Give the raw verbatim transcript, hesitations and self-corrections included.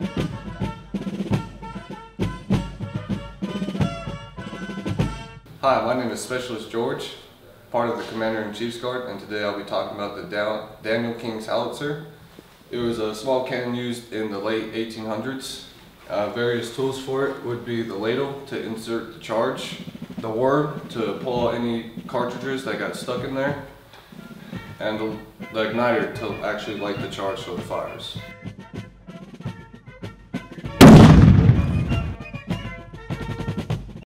Hi, my name is Specialist George, part of the Commander-in-Chief's Guard, and today I'll be talking about the Daniel King Howitzer. It was a small cannon used in the late eighteen hundreds. Uh, various tools for it would be the ladle to insert the charge, the worm to pull out any cartridges that got stuck in there, and the, the igniter to actually light the charge so it fires.